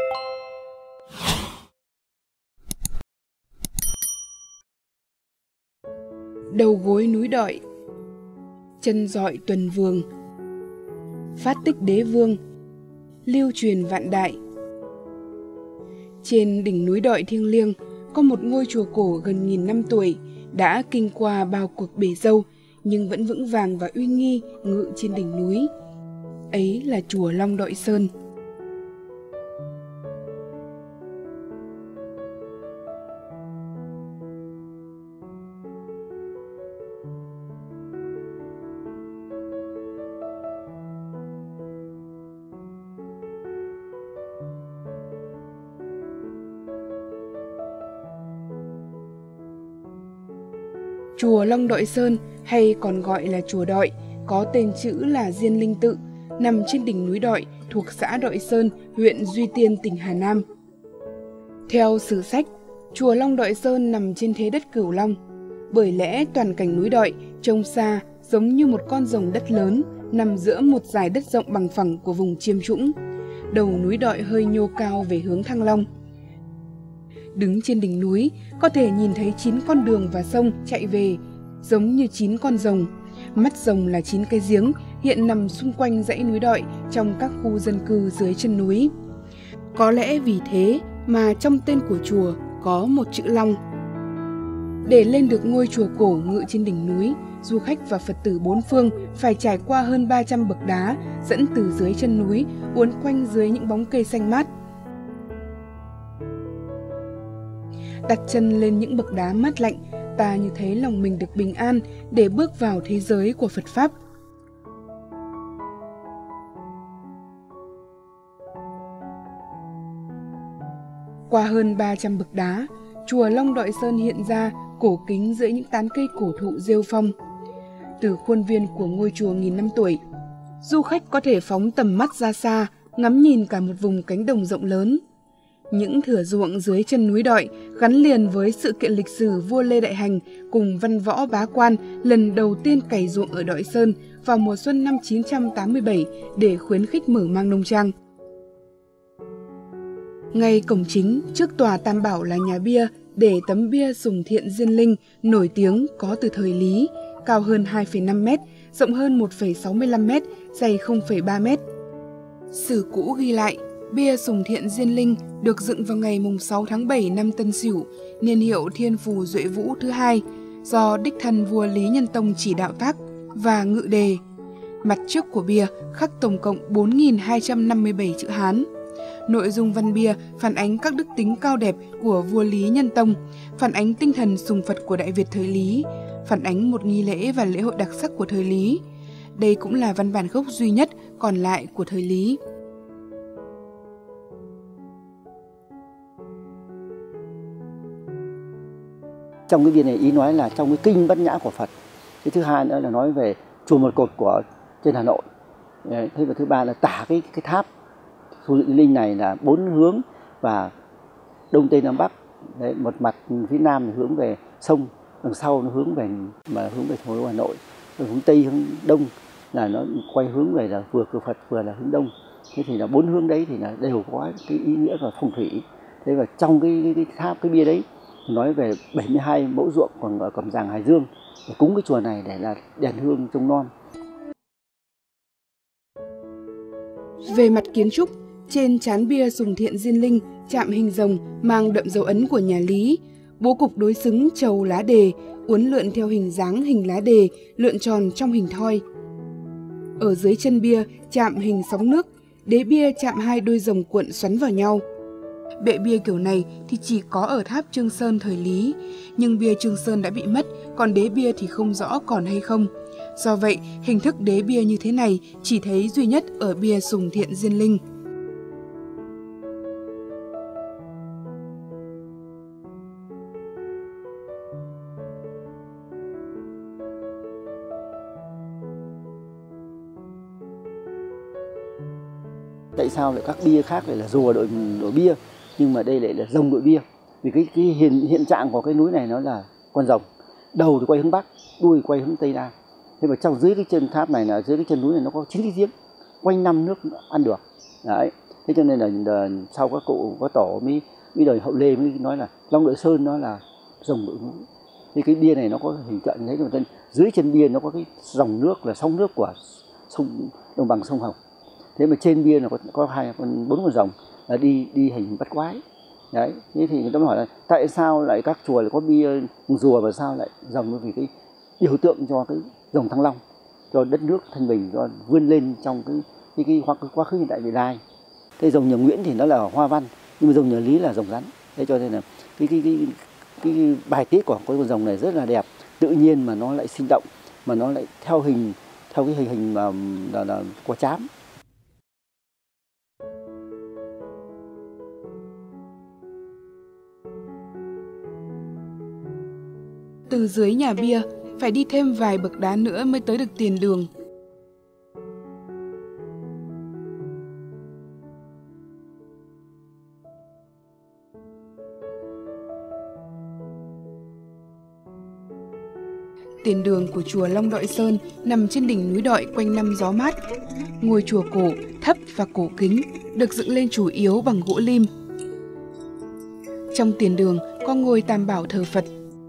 Đầu gối núi Đọi, chân dọi tuần vương, phát tích đế vương, lưu truyền vạn đại. Trên đỉnh núi Đọi thiêng liêng có một ngôi chùa cổ gần 1000 năm tuổi, đã kinh qua bao cuộc bể dâu nhưng vẫn vững vàng và uy nghi ngự trên đỉnh núi. Ấy là chùa Long Đọi Sơn. Chùa Long Đọi Sơn hay còn gọi là chùa Đọi, có tên chữ là Diên Linh Tự, nằm trên đỉnh núi Đọi thuộc xã Đọi Sơn, huyện Duy Tiên, tỉnh Hà Nam. Theo sử sách, chùa Long Đọi Sơn nằm trên thế đất Cửu Long. Bởi lẽ toàn cảnh núi Đọi trông xa giống như một con rồng đất lớn nằm giữa một dải đất rộng bằng phẳng của vùng chiêm trũng. Đầu núi Đọi hơi nhô cao về hướng Thăng Long. Đứng trên đỉnh núi, có thể nhìn thấy 9 con đường và sông chạy về, giống như 9 con rồng. Mắt rồng là 9 cái giếng, hiện nằm xung quanh dãy núi Đọi trong các khu dân cư dưới chân núi. Có lẽ vì thế mà trong tên của chùa có một chữ Long. Để lên được ngôi chùa cổ ngự trên đỉnh núi, du khách và Phật tử bốn phương phải trải qua hơn 300 bậc đá dẫn từ dưới chân núi uốn quanh dưới những bóng cây xanh mát. Đặt chân lên những bậc đá mát lạnh, ta như thấy lòng mình được bình an để bước vào thế giới của Phật Pháp. Qua hơn 300 bậc đá, chùa Long Đọi Sơn hiện ra cổ kính giữa những tán cây cổ thụ rêu phong. Từ khuôn viên của ngôi chùa 1000 năm tuổi, du khách có thể phóng tầm mắt ra xa, ngắm nhìn cả một vùng cánh đồng rộng lớn. Những thửa ruộng dưới chân núi Đọi gắn liền với sự kiện lịch sử vua Lê Đại Hành cùng văn võ bá quan lần đầu tiên cày ruộng ở Đọi Sơn vào mùa xuân năm 987 để khuyến khích mở mang nông trang. Ngay cổng chính trước tòa Tam Bảo là nhà bia để tấm bia Sùng Thiện Diên Linh nổi tiếng có từ thời Lý, cao hơn 2,5 m, rộng hơn 1,65 m, dày 0,3 m. Sử cũ ghi lại, bia Sùng Thiện Diên Linh được dựng vào ngày 6 tháng 7 năm Tân Sửu, niên hiệu Thiên Phù Duệ Vũ thứ hai, do đích thân vua Lý Nhân Tông chỉ đạo tác và ngự đề. Mặt trước của bia khắc tổng cộng 4.257 chữ Hán. Nội dung văn bia phản ánh các đức tính cao đẹp của vua Lý Nhân Tông, phản ánh tinh thần sùng Phật của Đại Việt thời Lý, phản ánh một nghi lễ và lễ hội đặc sắc của thời Lý. Đây cũng là văn bản gốc duy nhất còn lại của thời Lý. Trong cái bia này ý nói là trong cái kinh Bát Nhã của Phật. Cái thứ hai nữa là nói về chùa Một Cột của trên Hà Nội. Thế và thứ ba là tả cái tháp Sùng Thiện Linh này là 4 hướng và đông tây nam bắc. Đấy, một mặt phía nam thì hướng về sông, đằng sau nó hướng về thủ đô Hà Nội, rồi hướng tây hướng đông là nó quay hướng về là vừa cửa Phật vừa là hướng đông. Thế thì là 4 hướng đấy thì là đều có cái ý nghĩa và phong thủy. Thế và trong cái tháp cái bia đấy nói về 72 mẫu ruộng còn ở Cẩm Giàng, Hải Dương để cúng cái chùa này để là đèn hương trông non. Về mặt kiến trúc, trên trán bia Sùng Thiện Diên Linh chạm hình rồng mang đậm dấu ấn của nhà Lý, bố cục đối xứng trầu lá đề, uốn lượn theo hình dáng hình lá đề, lượn tròn trong hình thoi. Ở dưới chân bia chạm hình sóng nước, đế bia chạm 2 đôi rồng cuộn xoắn vào nhau. Bệ bia kiểu này thì chỉ có ở tháp Trương Sơn thời Lý, nhưng bia Trương Sơn đã bị mất, còn đế bia thì không rõ còn hay không. Do vậy, hình thức đế bia như thế này chỉ thấy duy nhất ở bia Sùng Thiện Diên Linh. Tại sao lại các bia khác lại là rùa đội bia, nhưng mà đây lại là rồng đội bia? Vì cái hiện trạng của cái núi này nó là con rồng, đầu thì quay hướng bắc, đuôi quay hướng tây nam. Thế mà trong dưới cái chân tháp này là dưới cái chân núi này nó có 9 cái giếng, quanh năm nước ăn được. Đấy. Thế cho nên là sau các cụ có tổ mới đời hậu Lê mới nói là Long Đội Sơn nó là rồng đội núi. Thì cái bia này nó có hình tượng như thế, dưới chân bia nó có cái dòng nước là sông nước của sông đồng bằng sông Hồng. Thế mà trên bia là có 4 con rồng là đi hình bắt quái. Đấy, thế thì người ta mới hỏi là tại sao lại các chùa lại có bia rùa và sao lại rồng, vì cái biểu tượng cho cái rồng Thăng Long, cho đất nước Thanh Bình cho vươn lên trong cái quá khứ hiện tại vị lai. Cái rồng nhà Nguyễn thì nó là hoa văn, nhưng mà rồng nhà Lý là rồng rắn. Thế cho nên là cái bài tiết của con rồng này rất là đẹp, tự nhiên mà nó lại sinh động, mà nó lại theo cái hình mà là quả trám. Từ dưới nhà bia, phải đi thêm vài bậc đá nữa mới tới được tiền đường. Tiền đường của chùa Long Đội Sơn nằm trên đỉnh núi Đội quanh năm gió mát. Ngôi chùa cổ, thấp và cổ kính, được dựng lên chủ yếu bằng gỗ lim. Trong tiền đường có ngôi Tam Bảo thờ Phật.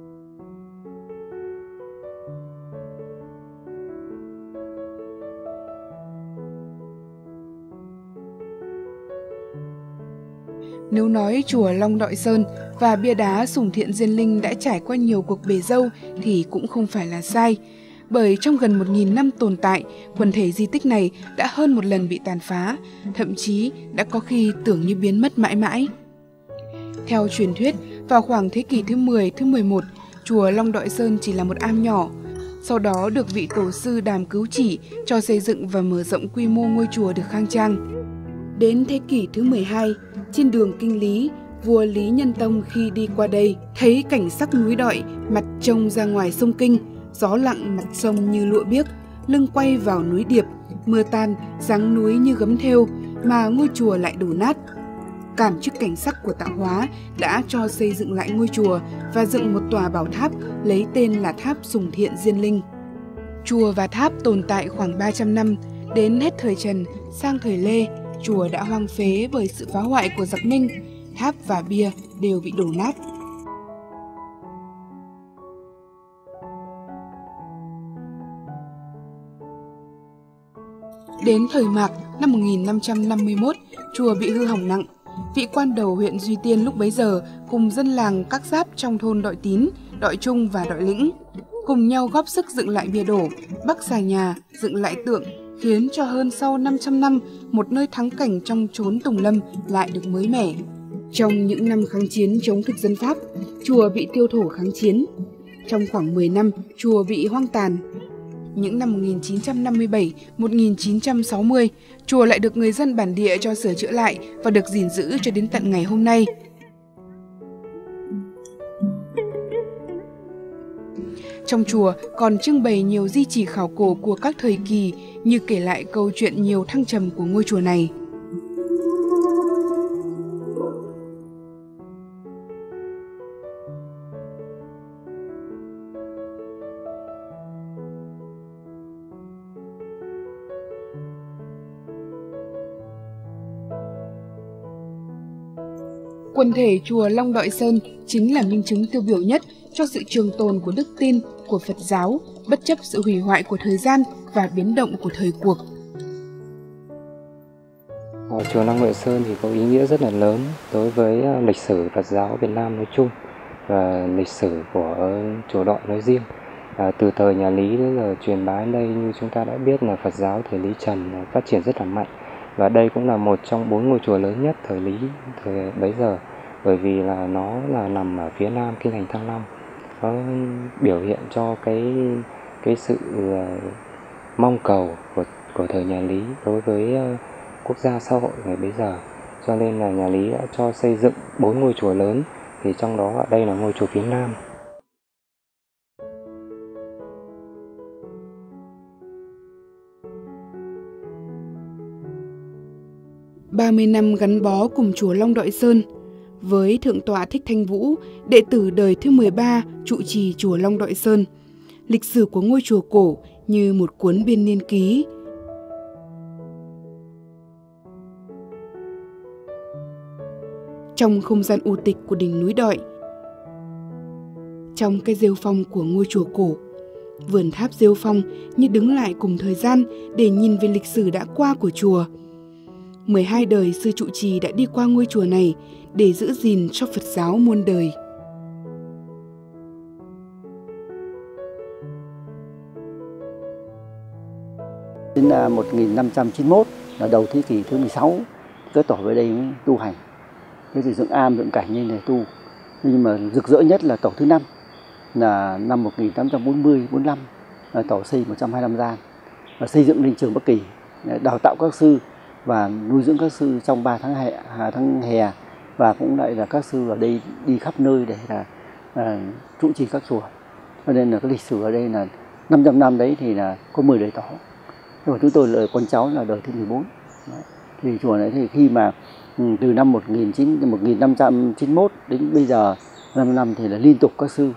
Nếu nói chùa Long Đội Sơn và bia đá Sùng Thiện Diên Linh đã trải qua nhiều cuộc bề dâu thì cũng không phải là sai. Bởi trong gần 1000 năm tồn tại, quần thể di tích này đã hơn một lần bị tàn phá, thậm chí đã có khi tưởng như biến mất mãi mãi. Theo truyền thuyết, vào khoảng thế kỷ thứ 10, thứ 11, chùa Long Đội Sơn chỉ là một am nhỏ. Sau đó được vị tổ sư Đàm Cứu Chỉ cho xây dựng và mở rộng quy mô ngôi chùa được khang trang. Đến thế kỷ thứ 12, trên đường Kinh Lý, vua Lý Nhân Tông khi đi qua đây thấy cảnh sắc núi Đội, mặt trông ra ngoài sông Kinh, gió lặng mặt sông như lụa biếc, lưng quay vào núi Điệp, mưa tan, dáng núi như gấm thêu, mà ngôi chùa lại đổ nát. Cảm trước cảnh sắc của tạo hóa đã cho xây dựng lại ngôi chùa và dựng một tòa bảo tháp lấy tên là tháp Sùng Thiện Diên Linh. Chùa và tháp tồn tại khoảng 300 năm, đến hết thời Trần sang thời Lê, chùa đã hoang phế bởi sự phá hoại của giặc Minh, tháp và bia đều bị đổ nát. Đến thời Mạc năm 1551, chùa bị hư hỏng nặng. Vị quan đầu huyện Duy Tiên lúc bấy giờ cùng dân làng các giáp trong thôn Đội Tín, Đội Trung và Đội Lĩnh cùng nhau góp sức dựng lại bia đổ, bắc xà nhà, dựng lại tượng, khiến cho hơn sau 500 năm, một nơi thắng cảnh trong chốn Tùng Lâm lại được mới mẻ. Trong những năm kháng chiến chống thực dân Pháp, chùa bị tiêu thổ kháng chiến. Trong khoảng 10 năm, chùa bị hoang tàn. Những năm 1957, 1960, chùa lại được người dân bản địa cho sửa chữa lại và được gìn giữ cho đến tận ngày hôm nay. Trong chùa còn trưng bày nhiều di chỉ khảo cổ của các thời kỳ, như kể lại câu chuyện nhiều thăng trầm của ngôi chùa này. Quần thể chùa Long Đội Sơn chính là minh chứng tiêu biểu nhất cho sự trường tồn của đức tin của Phật giáo, bất chấp sự hủy hoại của thời gian và biến động của thời cuộc. Chùa Long Đội Sơn thì có ý nghĩa rất là lớn đối với lịch sử Phật giáo Việt Nam nói chung và lịch sử của chùa Đội nói riêng. Từ thời nhà Lý đến giờ truyền bá đến đây, như chúng ta đã biết là Phật giáo thời Lý Trần phát triển rất là mạnh. Và đây cũng là một trong 4 ngôi chùa lớn nhất thời Lý thời bấy giờ, bởi vì là nó là nằm ở phía nam kinh thành Thăng Long. Nó biểu hiện cho cái sự mong cầu của thời nhà Lý đối với quốc gia xã hội ngày bấy giờ. Cho nên là nhà Lý đã cho xây dựng 4 ngôi chùa lớn, thì trong đó ở đây là ngôi chùa phía nam. Ba mươi năm gắn bó cùng chùa Long Đội Sơn, với Thượng tọa Thích Thanh Vũ, đệ tử đời thứ 13 trụ trì chùa Long Đội Sơn, lịch sử của ngôi chùa cổ như một cuốn biên niên ký. trong không gian u tịch của đỉnh núi Đọi. Trong cái rêu phong của ngôi chùa cổ, vườn tháp rêu phong như đứng lại cùng thời gian để nhìn về lịch sử đã qua của chùa. 12 đời sư trụ trì đã đi qua ngôi chùa này để giữ gìn cho Phật giáo muôn đời. Đến 1591 là đầu thế kỷ thứ 16, các tổ về đây mới tu hành. Thế thì dựng am dựng cảnh như này tu. Nhưng mà rực rỡ nhất là tổ thứ 5 là năm 1840-45, là tổ xây 125 gian và xây dựng linh trường Bắc Kỳ, đào tạo các sư và nuôi dưỡng các sư trong 3 tháng hè, và cũng lại là các sư ở đây đi khắp nơi để là trụ trì các chùa. Cho nên là cái lịch sử ở đây là 500 năm đấy thì là có 10 đời tổ. Nhưng mà chúng tôi là con cháu là đời thứ 14. Đấy. Thì chùa này thì khi mà từ năm 1591 đến bây giờ 5 năm thì là liên tục các sư.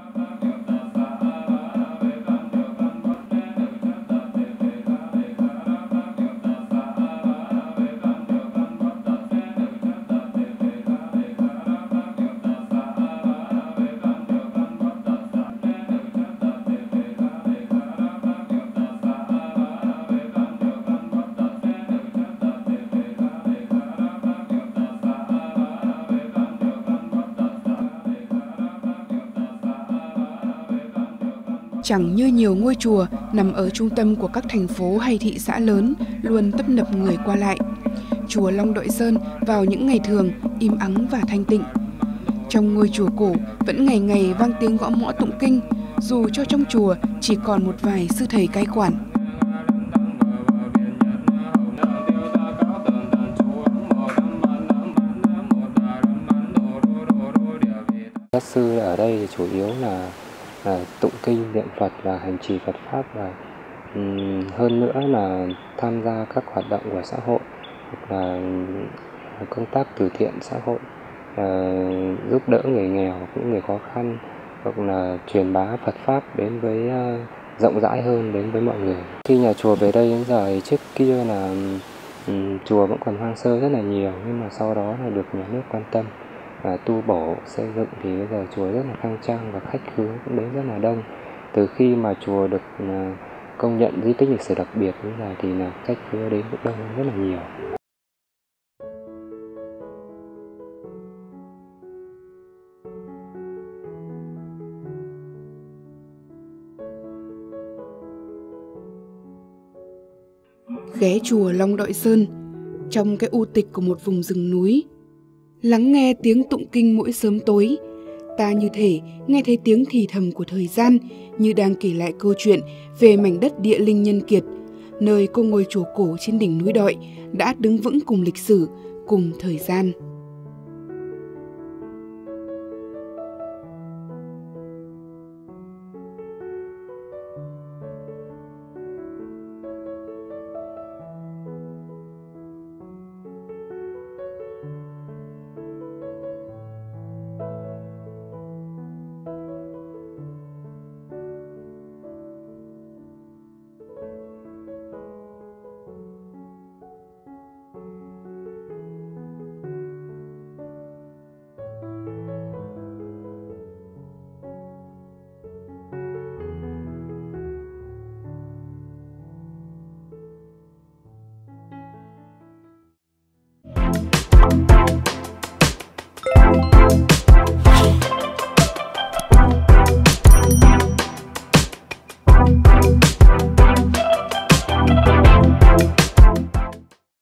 Chẳng như nhiều ngôi chùa nằm ở trung tâm của các thành phố hay thị xã lớn luôn tấp nập người qua lại, chùa Long Đội Sơn vào những ngày thường im ắng và thanh tịnh. Trong ngôi chùa cổ vẫn ngày ngày vang tiếng gõ mõ tụng kinh, dù cho trong chùa chỉ còn một vài sư thầy cai quản. Các sư ở đây thì chủ yếu là tụng kinh, niệm Phật và hành trì Phật pháp, và hơn nữa là tham gia các hoạt động của xã hội, hoặc là công tác từ thiện xã hội, giúp đỡ người nghèo, những người khó khăn, hoặc là truyền bá Phật pháp đến với rộng rãi hơn đến với mọi người. Khi nhà chùa về đây đến giờ thì trước kia là chùa vẫn còn hoang sơ rất là nhiều, nhưng mà sau đó là được nhà nước quan tâm và tu bổ xây dựng thì bây giờ chùa rất là khang trang và khách khứa cũng đến rất là đông. Từ khi mà chùa được công nhận di tích lịch sử đặc biệt bây giờ thì là khách khứa đến cũng đông rất là nhiều. Ghé chùa Long Đội Sơn, trong cái u tịch của một vùng rừng núi, lắng nghe tiếng tụng kinh mỗi sớm tối, ta như thể nghe thấy tiếng thì thầm của thời gian, như đang kể lại câu chuyện về mảnh đất địa linh nhân kiệt, nơi có ngôi chùa cổ trên đỉnh núi Đọi đã đứng vững cùng lịch sử, cùng thời gian.